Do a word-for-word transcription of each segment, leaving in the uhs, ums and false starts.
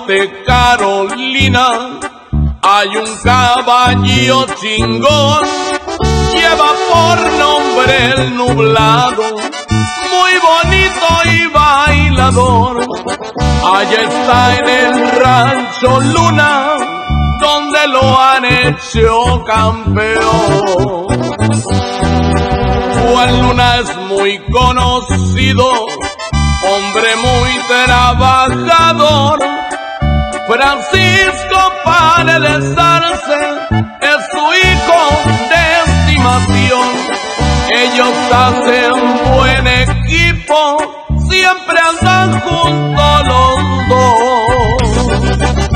norte, Carolina, hay un caballo chingón, lleva por nombre el Nublado, muy bonito y bailador. Allá está en el rancho Luna, donde lo han hecho campeón. Juan Luna es muy conocido, hombre muy trabajador. Francisco Paredes Arce es su hijo de estimación. Ellos hacen buen equipo, siempre andan juntos los dos.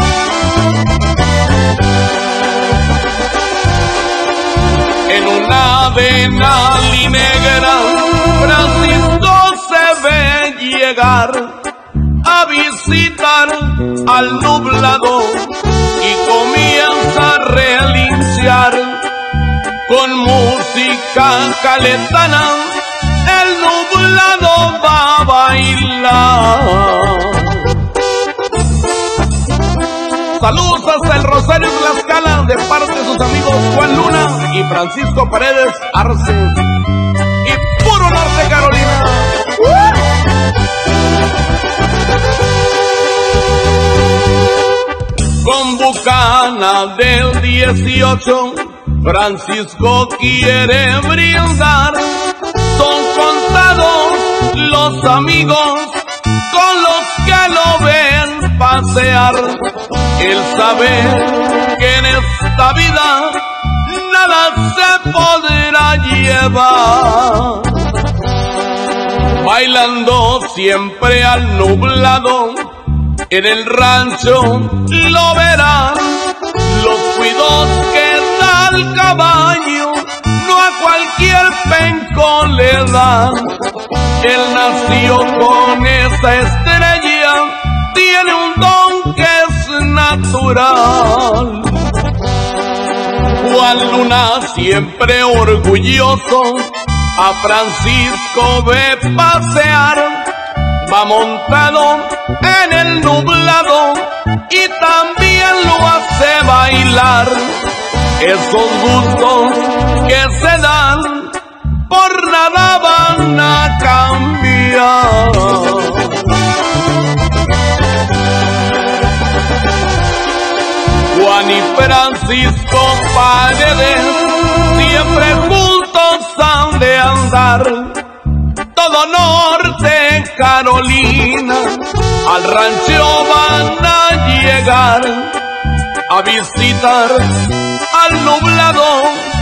En una avena negra, Francisco se ve llegar a visitar al Nublado y comienza a relinchar con música caletana. El Nublado va a bailar. Saludos hasta el Rosario Tlaxcala de parte de sus amigos Juan Luna y Francisco Paredes Arce. Y puro norte, Carolina. Con Bucana del dieciocho, Francisco quiere brindar. Son contados los amigos con los que lo ven pasear. Él sabe que en esta vida nada se podrá llevar. Bailando siempre al Nublado, en el rancho lo verán. Los cuidados que da el caballo no a cualquier penco le dan. Él nació con esa estrella, tiene un don que es natural. Juan Luna siempre orgulloso a Francisco ve pasear. Va montado en el Nublado y también lo hace bailar. Esos gustos que se dan por nada van a cambiar. Juan y Francisco Paredes siempre juntos han de andar. Todo norte, Carolina, al rancho van a llegar a visitar al Nublado